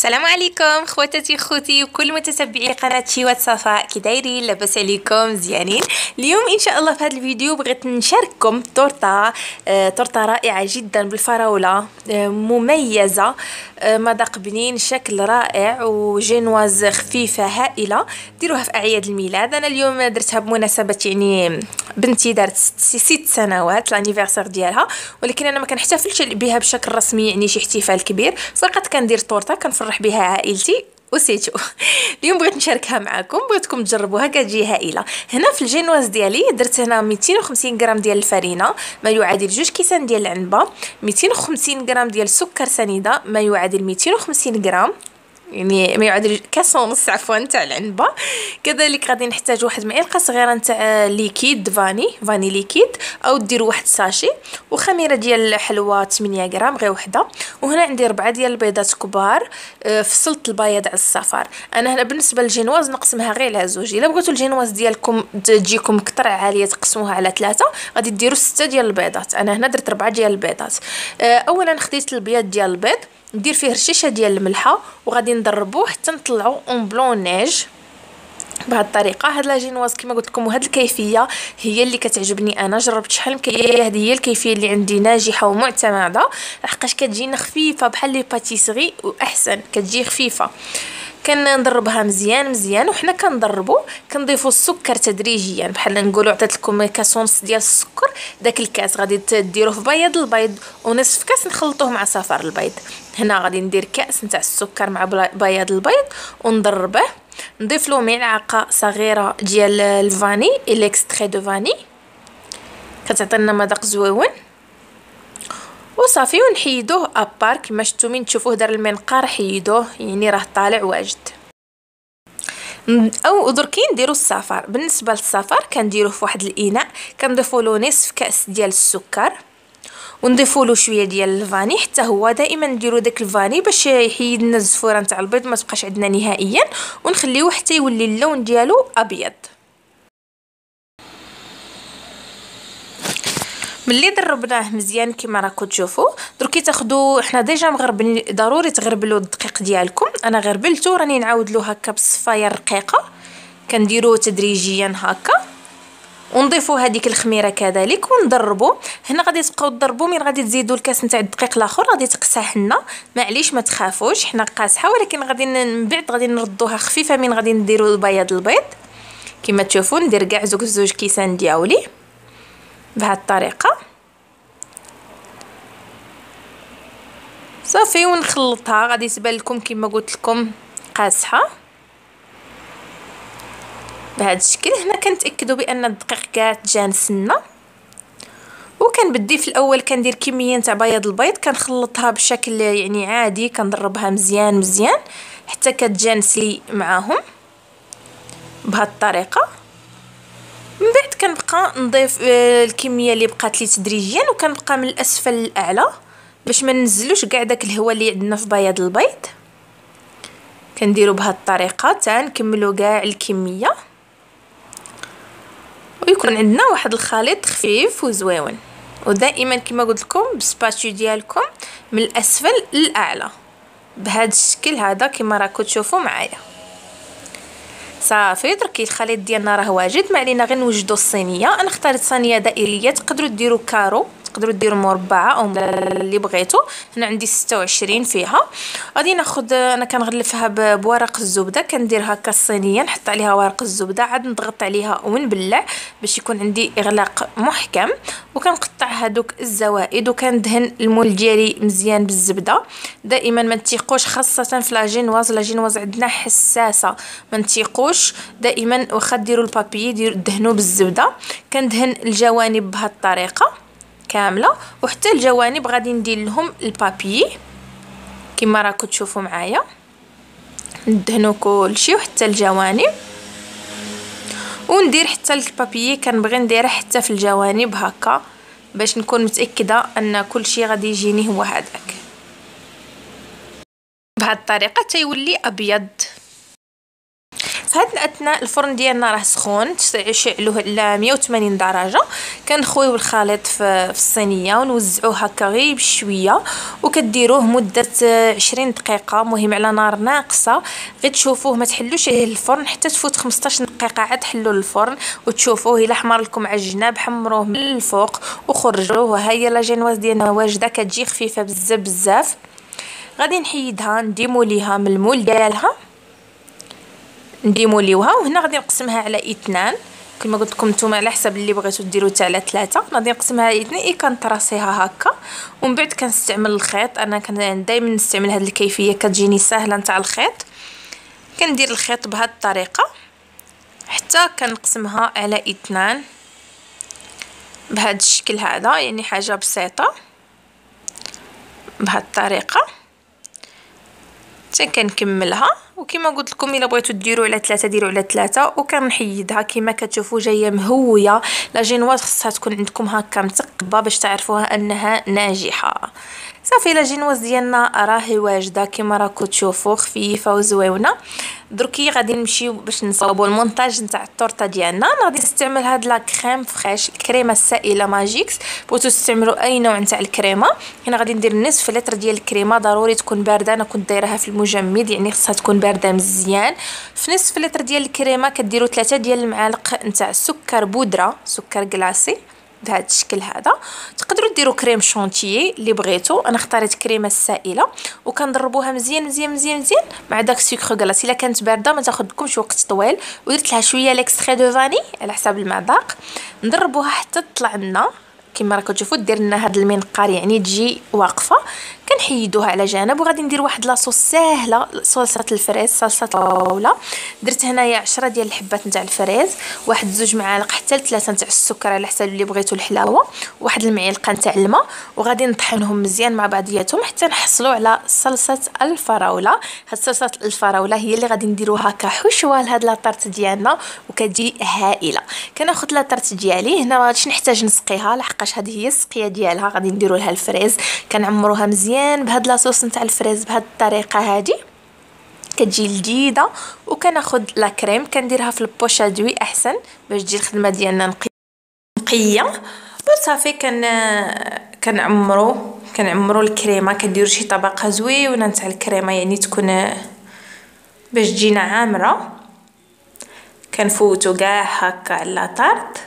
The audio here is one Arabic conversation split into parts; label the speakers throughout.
Speaker 1: السلام عليكم خواتاتي خوتي وكل متتبعي قناه شيوات صفاء، كي دايرين؟ لاباس عليكم؟ مزيانين؟ اليوم ان شاء الله في هذا الفيديو بغيت نشارككم طورطه رائعه جدا بالفراوله، مميزه، مذاق بنين، شكل رائع وجينواز خفيفه هائله. ديروها في اعياد الميلاد. انا اليوم درتها بمناسبه يعني بنتي دارت 6 سنوات لانيفرسير ديالها، ولكن انا ما كنحتفلش بها بشكل رسمي، يعني شي احتفال كبير، فقط كندير طورطه كنفرح بها عائلتي وسيتو. اليوم بغيت نشاركها معكم، بغيتكم تجربوها، كتجي هائله. هنا في الجينواز ديالي درت هنا 250 غرام ديال الفرينه ما يعادل 2 كيسان ديال العنبه، 250 غرام ديال السكر سنيده ما يعادل 250 غرام، يعني ما يعادل كاس ونص عفوا تاع العنبه. كذلك غادي نحتاج واحد معلقه صغيره تاع ليكيد فاني ليكيد، او ديروا واحد ساشي، وخميره ديال الحلوى 8 غرام غير وحده. وهنا عندي 4 ديال البيضات كبار، فصلت البياض على الصفار. انا هنا بالنسبه للجينواز نقسمها غير على زوج. الا بغيتوا الجينواز ديالكم تجيكم كثر عاليه تقسموها على 3، غادي ديروا 6 ديال البيضات. انا هنا درت 4 ديال البيضات. اولا خديت البياض ديال البيض، ندير فيه رشيشه ديال الملحه، وغادي نضربوه حتى نطلعو اون بلون نيج بهذه الطريقه. هاد لاجينواز كما قلت لكم وهاد الكيفيه هي اللي كتعجبني. انا جربت شحال من كيفيه، هذه هي الكيفيه اللي عندي ناجحه ومعتمده، لحقاش كتجينا خفيفه بحال لي باتيسري، واحسن كتجي خفيفه. كنضربها مزيان وحنا كنضربو كنضيفوا السكر تدريجيا، بحال نقولوا عطيت لكم كاس ونص ديال السكر، داك الكاس غادي تديروه في بياض البيض، ونصف كاس نخلطوه مع صفار البيض. هنا غادي ندير كاس نتاع السكر مع بياض البيض ونضربه، نضيف له ملعقه صغيره ديال الفاني، الاكستري دو فاني، كتعطينا مذاق زويون. وصافي ونحيدوه ابار. كما شفتوا من تشوفوه دار المنقار حيدوه، يعني راه طالع واجد. او دركي نديروا الصفار. بالنسبه للصفار كنديروه في واحد الاناء، كنضيفوا له نصف كاس ديال السكر، ونضيفوا له شويه ديال الفاني. حتى هو دائما نديروا داك الفاني باش يحيد لنا الزفوره نتاع البيض ما تبقاش عندنا نهائيا، ونخليوه حتى يولي اللون ديالو ابيض. ملي ضربناه مزيان كما راكم تشوفوا، دركي تاخذوا، حنا ديجا مغربين، ضروري تغربلوا الدقيق ديالكم. انا غربلته، راني نعاود له هكا بالصفايه رقيقه، كنديروه تدريجيا هكا، ونضيفوا هذيك الخميره كذلك ونضربوا. هنا غادي تبقاو تضربوا، من غادي تزيدوا الكاس نتاع الدقيق الاخر غادي تقسح لنا، معليش ما تخافوش حنا قاصحه، ولكن غادي من بعد غادي نردوها خفيفه من غادي نديروا بياض البيض. كما تشوفوا ندير كاع زوج كيسان ديالي بهذه الطريقه صافي، ونخلطها. غادي تبان لكم كما قلت لكم قاصحه بهذا الشكل. هنا كنتاكدوا بان الدقيق كاع تجانس لنا، وكنبدي في الاول كندير كميه نتاع بياض البيض، كنخلطها بشكل يعني عادي، كنضربها مزيان حتى كتجانس لي معاهم بهذه الطريقه. من بعد كنبقى نضيف الكميه اللي بقات لي تدريجيا، وكنبقى من الاسفل للاعلى باش ما ننزلوش كاع داك الهواء اللي عندنا في بياض البيض. كنديروا بهذه الطريقه حتى نكملوا كاع الكميه، ويكون عندنا واحد الخليط خفيف وزويون. ودائما كما قلت لكم بالسباتشو ديالكم من الاسفل للاعلى بهذا الشكل هذا كما راكم تشوفوا معايا. صافي دركي الخليط ديالنا راه واجد، ما علينا غير نوجدوا الصينيه. انا اختاريت صينيه دائريه، تقدروا ديروا كارو، تقدروا ديروا مربعه او اللي بغيتوا. هنا عندي 26 فيها. غادي ناخذ، انا كنغلفها بورق الزبده، كندير هكا الصينيه نحط عليها ورق الزبده، عاد نضغط عليها ونبلع باش يكون عندي اغلاق محكم، وكنقطع هذوك الزوائد، وكندهن المول ديالي مزيان بالزبده. دائما ما نتيقوش، خاصه في لاجينواز عندنا حساسه، ما نتيقوش دائما. واخا ديروا البابي دهنوا بالزبده. كندهن الجوانب بهذه الطريقه كامله، وحتى الجوانب غادي ندير لهم البابي كما راكم تشوفوا معايا. ندهنوا كلشي وحتى الجوانب، وندير حتى البابي كنبغي نديرها حتى في الجوانب هكا باش نكون متاكده ان كلشي غادي يجيني هو هذاك بهذه الطريقه تيولي ابيض. في هذا الاثناء الفرن ديالنا راه سخون، تشعلوه على 180 درجه. كنخويو الخليط في الصينيه ونوزعوه هكا غير بشويه، وكديروه مده 20 دقيقه، مهم على نار ناقصه. غير تشوفوه ما تحلوش عليه الفرن حتى تفوت 15 دقيقه عاد تحلوا الفرن وتشوفوه الا حمر لكم على الجناب حمروه من الفوق وخرجوه. وها هي لا جينواز ديالنا واجده، كتجي خفيفه بزاف بزاف. غادي نحيدها نديمو ليها من المول ديالها، نديموليوها. وهنا غادي نقسمها على اثنان كما قلت لكم نتوما على حسب اللي بغيتو ديروا حتى على 3. غادي نقسمها على اثنين كنطراسيها هكا، ومن بعد كنستعمل الخيط. انا كان دائما نستعمل هذه الكيفيه كتجيني سهله نتاع الخيط. كندير الخيط بهذه الطريقه حتى كنقسمها على اثنان بهذا الشكل هذا، يعني حاجه بسيطه بهذه الطريقه حتى كنكملها. وكما قلت لكم الا بغيتو ديروا على 3 ديروا على 3. وكنحيدها كما كتشوفوا جايه مهويه. لا جينواز خصها تكون عندكم هكا متقبه باش تعرفوها انها ناجحه. صافي لا جينواز ديالنا راهي واجده كما راكم تشوفوا، خفيفه وزويونه. دركي غادي نمشيو باش نصاوبوا المونتاج نتاع التورته ديالنا. غادي نستعمل هاد لا كريم فريش، الكريمه السائله ماجيكس. بغيتو تستعملوا اي نوع نتاع الكريمه. هنا غادي ندير نصف لتر ديال الكريمه، ضروري تكون بارده. انا كنت دايرها في المجمد، يعني خصها تكون بارده مزيان. في نصف لتر ديال الكريمه كديروا 3 ديال المعالق نتاع سكر بودره، سكر كلاصي بهذا الشكل هذا. تقدروا ديروا كريم شونتيي اللي بغيتو، انا اختاريت كريمه السائله. وكنضربوها مزيان مزيان مزيان مزيان مع داك السكر كلاصي. الا كانت بارده ما تاخذلكمش وقت طويل. ودرت لها شويه ليكستري دو فاني على حساب المذاق. نضربوها حتى تطلع لنا كما راكم تشوفوا. دير لنا هذا المنقار يعني تجي واقفه. كنحيدوها على جانب. وغادي ندير واحد لاصوص ساهله، صلصه الفريز، صلصه الطاوله. درت هنايا 10 ديال الحبات نتاع الفريز، واحد 2 معالق حتى 3 نتاع السكر على حسب اللي بغيتو الحلاوه، واحد المعلقه نتاع الماء. وغادي نطحنهم مزيان مع بعضياتهم حتى نحصلوا على صلصه الفراوله. هاد صلصه الفراوله هي اللي غادي نديروها كحشوه لهاد لاطارت ديالنا وكتجي هائله. كناخذ لاطارت ديالي هنا، ماغاديش نحتاج نسقيها لحقاش هذه هي السقيه ديالها. غادي نديروا لها الفريز، كنعمروها مزيان بهاد لاصوص نتاع الفريز بهاد الطريقه هذه كتجي لذيذه. وكناخذ لا كريم كنديرها في البوشا دوي احسن باش تجي الخدمه ديالنا نقيه. وصافي كنعمرو الكريمه. كنديروا شي طبقه زوينه نتاع الكريمه يعني تكون باش تجينا عامره. كنفوتوا كاع هكا على لاطارت.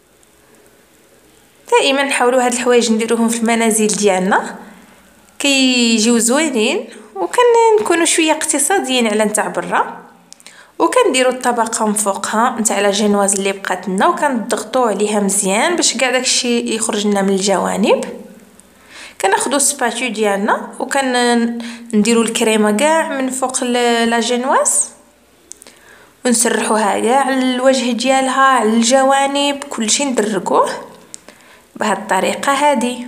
Speaker 1: دائما نحاولوا هاد الحوايج نديروهم في المنازل ديالنا كيجيو زوينين، وكنكونوا شويه اقتصاديين على نتاع برا. وكنديروا الطبقه من فوقها نتاع لا جينواز اللي بقات لنا، وكنضغطوا عليها مزيان باش كاع داكشي يخرج لنا من الجوانب. كناخذوا السباتيو ديالنا وكنديروا الكريمه كاع من فوق لا جينواز، ونسرحوها كاع على الوجه ديالها على الجوانب كلشي ندركوه بهذه الطريقه هذه.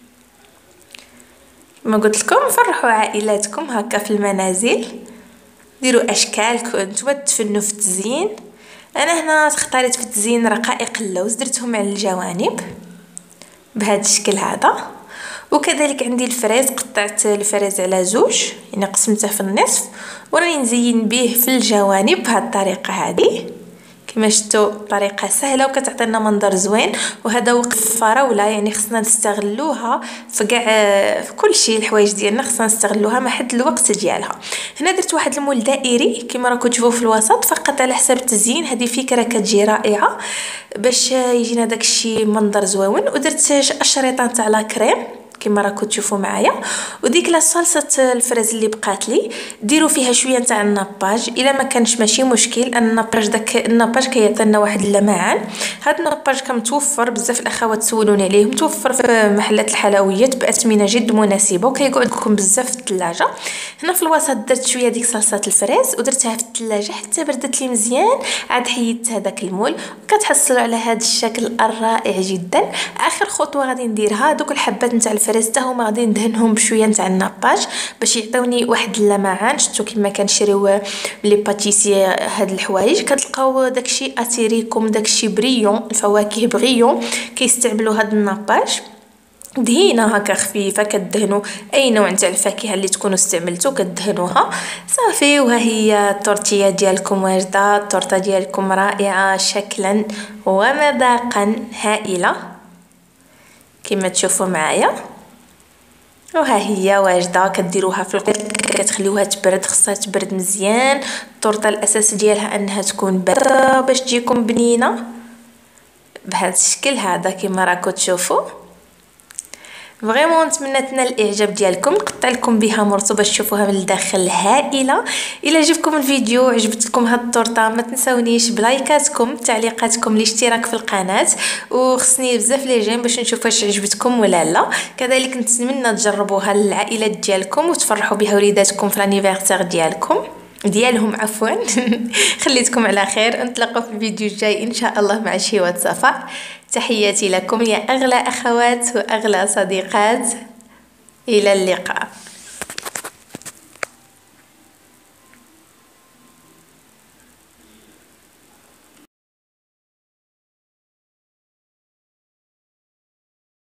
Speaker 1: ما قلت لكم فرحوا عائلاتكم هكا في المنازل، ديروا اشكالكم نتوما تفنوا في التزيين. انا هنا اختاريت في التزيين رقائق اللوز، درتهم على الجوانب بهذا الشكل هذا. وكذلك عندي الفريز، قطعت الفريز على 2 يعني قسمته في النصف، وراني نزين به في الجوانب بهذه الطريقه هذه. كما شفتوا طريقه سهله وكتعطينا منظر زوين. وهذا وقت الفراوله، يعني خصنا نستغلوها في كاع في كل شيء. الحوايج ديالنا خصنا نستغلوها ما حد الوقت ديالها. هنا درت واحد المول دائري كما راكم تشوفوا في الوسط فقط على حساب التزيين. هذه فكره كتجي رائعه باش يجينا داكشي منظر زوين. ودرت اشرطه تاع لا كريم كما راكم تشوفوا معايا. وديك لا صلصه الفريز اللي بقات لي ديروا فيها شويه تاع الناباج. الا ما كانش ماشي مشكل، الناباج داك الناباج كيعطينا واحد اللمعان. هذا الناباج كمتوفر بزاف الاخوات سولوني عليه، متوفر في محلات الحلويات باثمنه جد مناسبه وكيقعد لكم بزاف في الثلاجه. هنا في الوسط درت شويه ديك صلصه الفريز ودرتها في الثلاجه حتى بردت لي مزيان. عاد حيدت هذاك المول وكتحصلوا على هذا الشكل الرائع جدا. اخر خطوه غادي نديرها دوك الحبات نتاع الفريز حتى هما غادي ندهنهم بشويه نتاع الناباج باش يعطيوني واحد اللمعان. شفتوا كما كنشريو لي باتيسي هاد الحوايج كتلقاو داكشي اتيريكم، داكشي بريون، الفواكه بريون كيستعملوا هاد الناباج. دهينه هكا خفيفه، كدهنوا اي نوع نتاع الفاكهه اللي تكونوا استعملتو كدهنوها صافي. وها هي التورتيه ديالكم واجده، التورته ديالكم رائعه شكلا ومذاقا هائله كما تشوفوا معايا. وها هي واجده، كديروها في كتخليوها تبرد، خصها تبرد مزيان. التورته الاساس ديالها انها تكون بارده باش تجيكم بنينه بهذا الشكل هذا كما راكم تشوفوا. فريمون نتمنى تنال الاعجاب ديالكم، نقطع لكم بها مرته باش تشوفوها من الداخل هائله. الا عجبكم الفيديو عجبتكم هاد التورته ما تنسونيش بلايكاتكم، تعليقاتكم، الاشتراك في القناه، وخصني بزاف لي جيم باش نشوف واش عجبتكم ولا لا. كذلك نتمنى تجربوها للعائلات ديالكم وتفرحوا بها وليداتكم في الانيفرسير ديالهم عفوا. خليتكم على خير، نتلاقوا في الفيديو الجاي ان شاء الله مع شيوة صفاء. تحياتي لكم يا اغلى اخوات واغلى صديقات، الى اللقاء.